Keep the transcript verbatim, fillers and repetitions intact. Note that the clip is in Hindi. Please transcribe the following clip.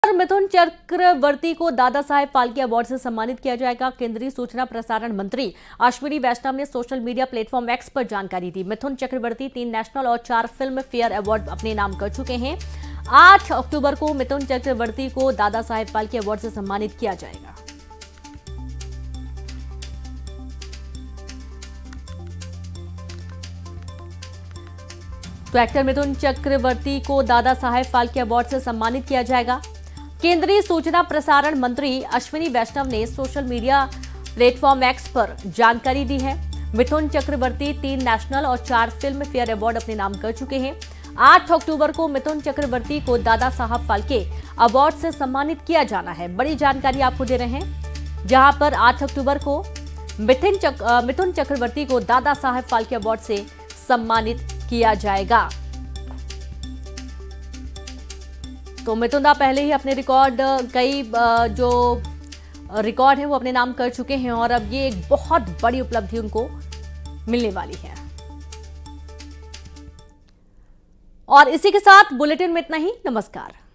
मिथुन चक्रवर्ती को दादा साहेब फाल्के अवार्ड से सम्मानित किया जाएगा। केंद्रीय सूचना प्रसारण मंत्री अश्विनी वैष्णव ने सोशल मीडिया प्लेटफॉर्म एक्स पर जानकारी दी। मिथुन चक्रवर्ती तीन नेशनल और चार फिल्म फेयर अवार्ड अपने नाम कर चुके हैं। आठ अक्टूबर को मिथुन चक्रवर्ती को दादा साहेब फाल्के अवार्ड से सम्मानित किया जाएगा। तो एक्टर मिथुन चक्रवर्ती को दादा साहेब फाल्के अवार्ड से सम्मानित किया जाएगा। केंद्रीय सूचना प्रसारण मंत्री अश्विनी वैष्णव ने सोशल मीडिया प्लेटफॉर्म एक्स पर जानकारी दी है। मिथुन चक्रवर्ती तीन नेशनल और चार फिल्म फेयर अवार्ड अपने नाम कर चुके हैं। आठ अक्टूबर को मिथुन चक्रवर्ती को दादा साहब फाल्के अवार्ड से सम्मानित किया जाना है। बड़ी जानकारी आपको दे रहे हैं, जहां पर आठ अक्टूबर को मिथुन चक, मिथुन चक्रवर्ती को दादा साहब फाल्के अवार्ड से सम्मानित किया जाएगा। तो मिथुन दा पहले ही अपने रिकॉर्ड कई जो रिकॉर्ड है वो अपने नाम कर चुके हैं और अब ये एक बहुत बड़ी उपलब्धि उनको मिलने वाली है। और इसी के साथ बुलेटिन में इतना ही। नमस्कार।